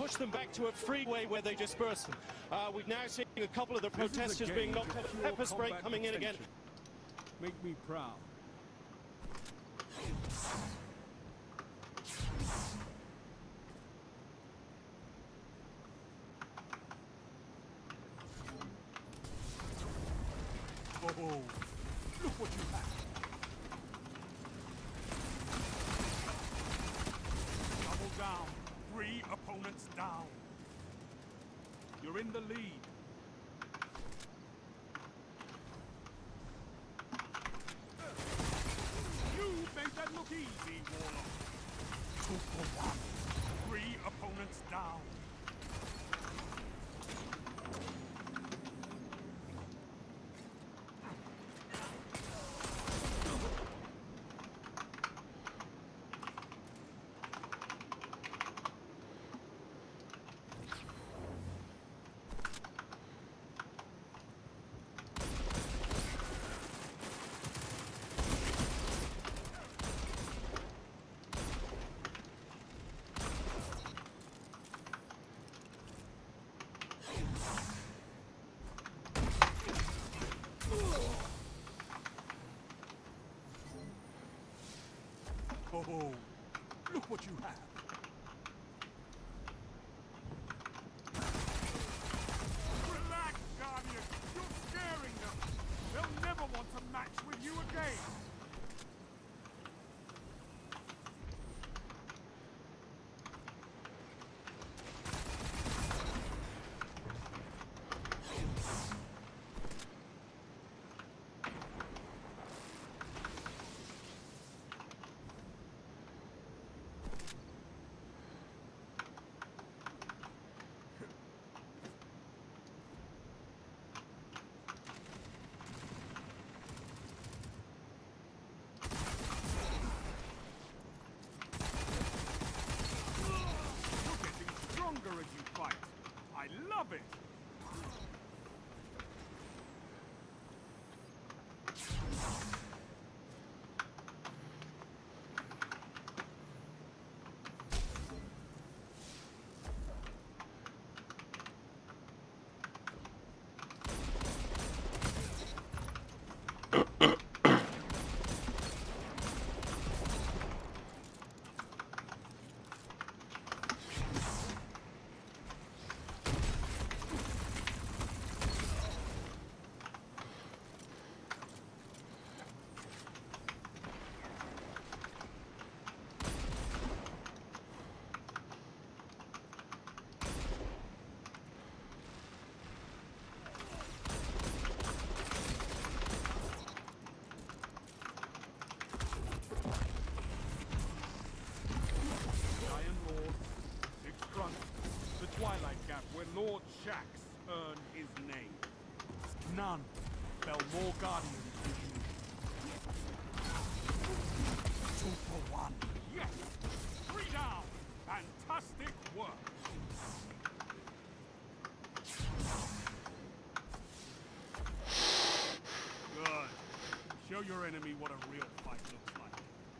push them back to a freeway where they disperse them. We've now seen a couple of the protesters being knocked off. Pepper spray coming in again. Make me proud. Oh, look what you have. Double down. 3 opponents down. You're in the lead. You made that look easy, Warlock. 2 for 1. 3 opponents down. Oh, look what you have. Relax, Guardian. You're scaring them. They'll never want to match with you again. As you fight. I love it! Twilight Gap, where Lord Shaxx earned his name. None fell more guardians than you. 2 for 1. Yes! 3 down! Fantastic work! Good. Show your enemy what a real fight looks like.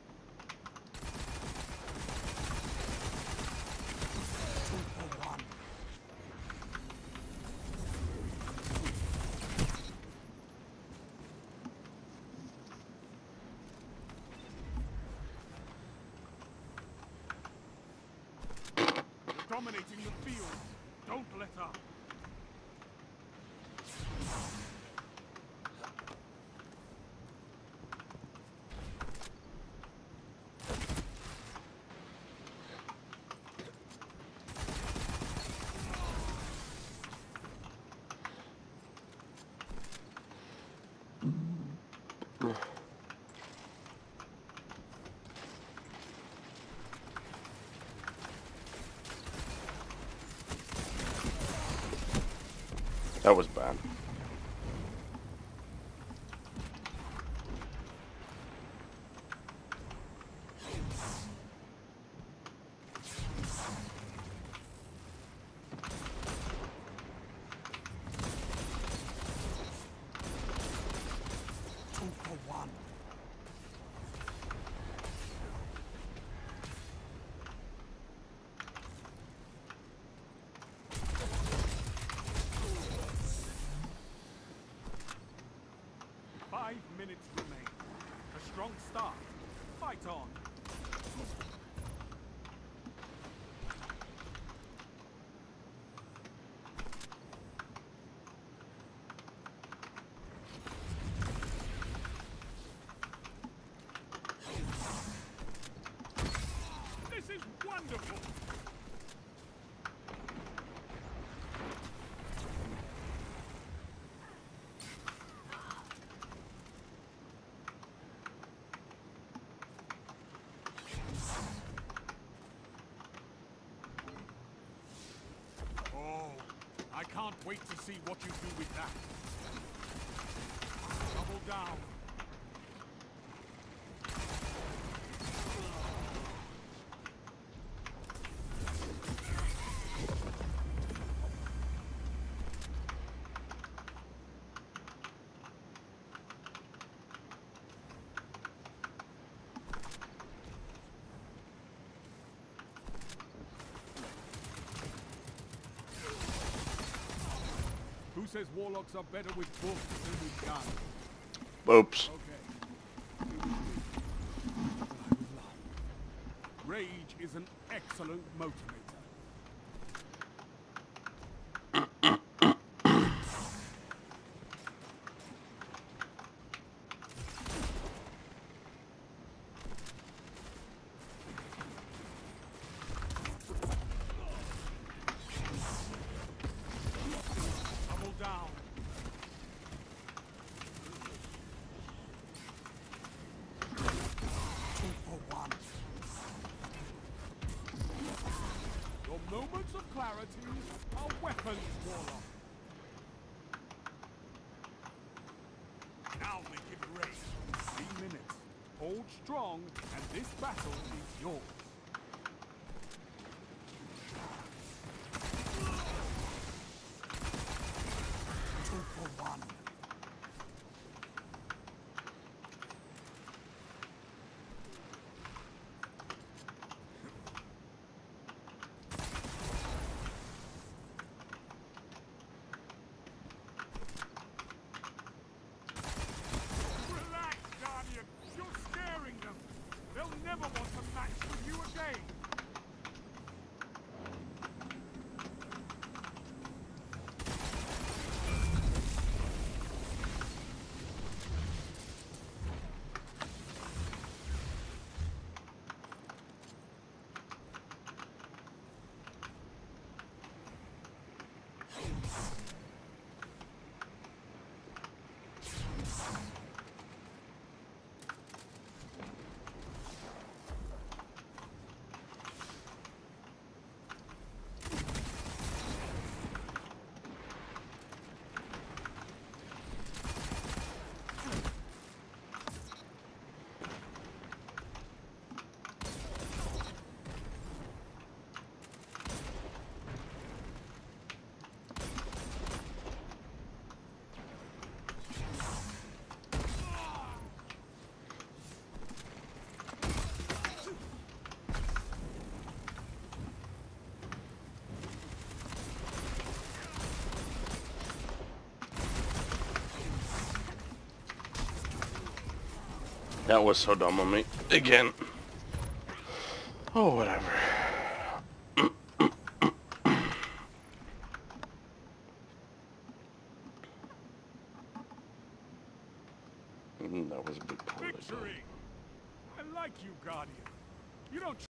Dominating the field. Don't let up. That was bad. minutes remain. A strong start. Fight on. This is wonderful. Oh, I can't wait to see what you do with that. Double down. Who says warlocks are better with books than with guns? Oops. Okay. Rage is an excellent motivator. Double down. Two for one. Your moments of clarity are weapons, warlock. Now make it rain. 3 minutes. Hold strong, and this battle is yours. Two for one. Relax, Guardian. You're scaring them. They'll never want to match with you again. That was so dumb on me. Again. Oh, whatever. That was a big poorly done. Victory! I like you, Guardian. You don't